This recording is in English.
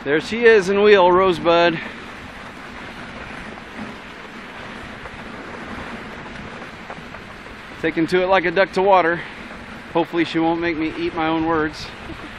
There she is in wheel, Rosebud. Taking to it like a duck to water. Hopefully she won't make me eat my own words.